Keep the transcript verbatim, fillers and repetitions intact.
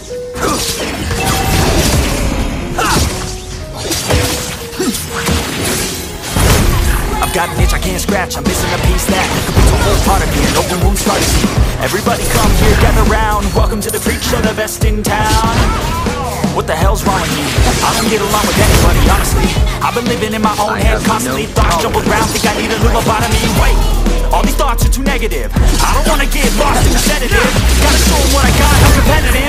I've got an itch I can't scratch, I'm missing a piece that could be a whole part of me, an open wound scar to see. Everybody come here, gather round, welcome to the freak show, the best in town. What the hell's wrong with me? I don't get along with anybody, honestly. I've been living in my own head constantly, thoughts jumble around, think I need a little lobotomy. Wait, all these thoughts are too negative, I don't wanna get lost in the sedative. Gotta show 'em what I got, I'm competitive.